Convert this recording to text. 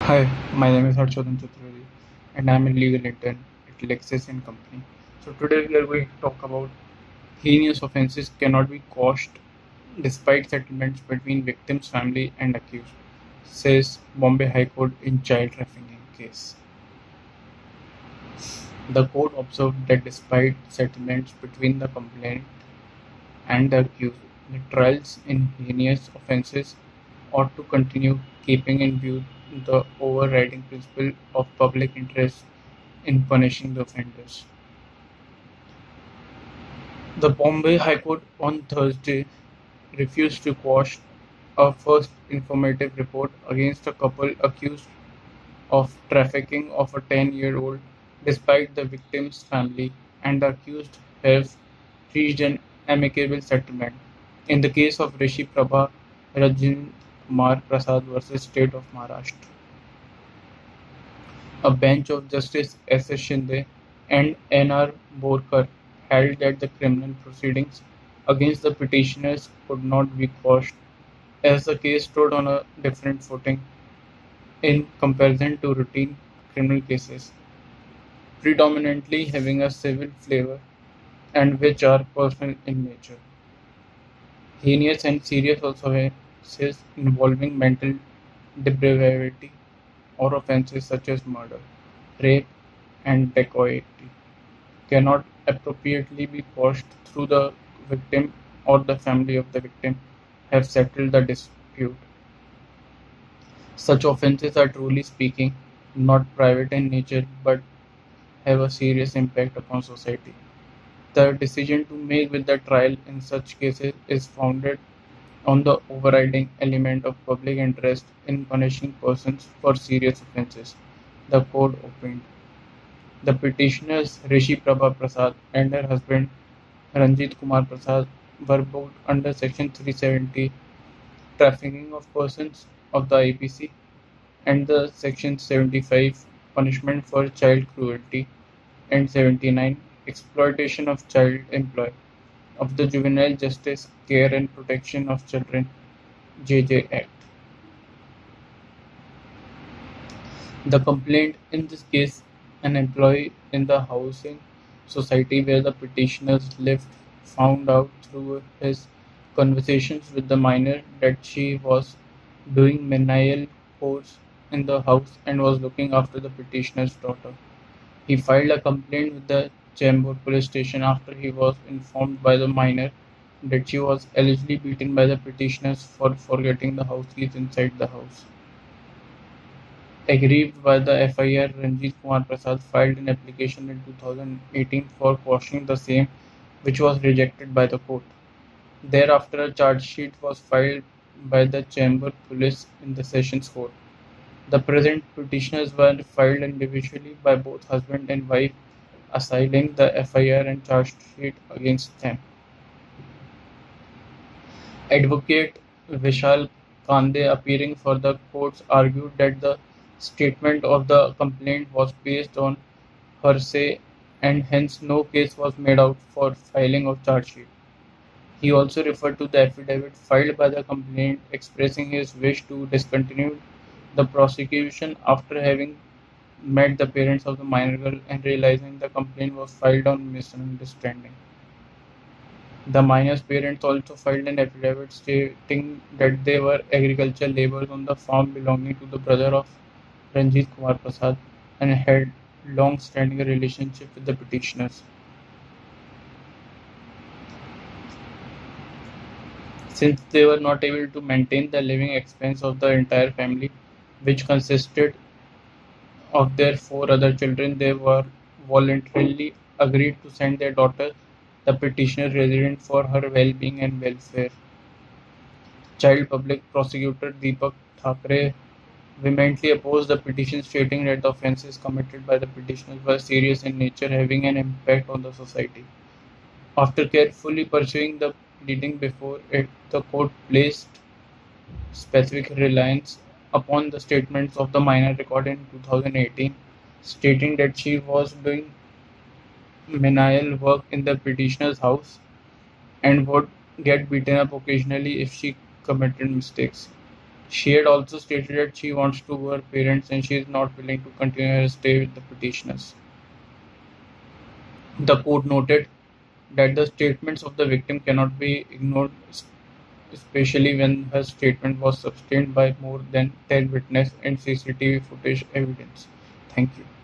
Hi, my name is Harshodhan Chaturvedi and I am a legal intern at Lexis and Company. So today we are going to talk about heinous offences cannot be quashed despite settlements between victim's family and accused, says Bombay High Court in child trafficking case. The court observed that despite settlements between the complainant and the accused, the trials in heinous offences ought to continue, keeping in view the overriding principle of public interest in punishing the offenders. The Bombay High Court on Thursday refused to quash a first informative report against a couple accused of trafficking of a 10-year-old, despite the victim's family and the accused have reached an amicable settlement. In the case of Rishi Prabha Rajin Kumar Prasad versus State of Maharashtra, a bench of Justice S. S. Shinde and N. R. Borkar held that the criminal proceedings against the petitioners could not be quashed, as the case stood on a different footing in comparison to routine criminal cases, predominantly having a civil flavor and which are personal in nature. Heinous and serious offences involving mental depravity or offences such as murder, rape, and dacoity cannot appropriately be quashed through the victim or the family of the victim have settled the dispute. Such offences are, truly speaking, not private in nature but have a serious impact upon society. The decision to make with the trial in such cases is founded on the overriding element of public interest in punishing persons for serious offences, the court opined. The petitioners Rishi Prabha Prasad and her husband Ranjit Kumar Prasad were both under Section 370 Trafficking of Persons of the IPC and the Section 75 Punishment for Child Cruelty and 79 Exploitation of Child Employ of the Juvenile Justice Care and Protection of Children (JJ Act). The complaint in this case, an employee in the housing society where the petitioners lived, found out through his conversations with the minor that she was doing menial chores in the house and was looking after the petitioner's daughter. He filed a complaint with the Chembur police station after he was informed by the minor that she was allegedly beaten by the petitioners for forgetting the house keys inside the house. Aggrieved by the FIR, Ranjit Kumar Prasad filed an application in 2018 for quashing the same, which was rejected by the court. Thereafter, a charge sheet was filed by the Chembur police in the Sessions Court. The present petitions were filed individually by both husband and wife, assigning the FIR and charge sheet against them. Advocate Vishal Kande, appearing for the courts, argued that the statement of the complainant was based on hearsay and hence no case was made out for filing of charge sheet. He also referred to the affidavit filed by the complainant expressing his wish to discontinue the prosecution after having met the parents of the minor girl and realizing the complaint was filed on misunderstanding. The minor's parents also filed an affidavit stating that they were agricultural laborers on the farm belonging to the brother of Ranjit Kumar Prasad and had long-standing relationship with the petitioners. Since they were not able to maintain the living expense of the entire family, which consisted of their 4 other children, they were voluntarily agreed to send their daughter, the petitioner resident, for her well-being and welfare. Child Public Prosecutor Deepak Thackeray vehemently opposed the petition, stating that the offences committed by the petitioners were serious in nature, having an impact on the society. After carefully pursuing the pleading before it, the court placed specific reliance upon the statements of the minor recorded in 2018, stating that she was doing menial work in the petitioner's house and would get beaten up occasionally if she committed mistakes. She had also stated that she wants to go her parents and she is not willing to continue her stay with the petitioners. The court noted that the statements of the victim cannot be ignored, especially when her statement was sustained by more than 10 witnesses and CCTV footage evidence. Thank you.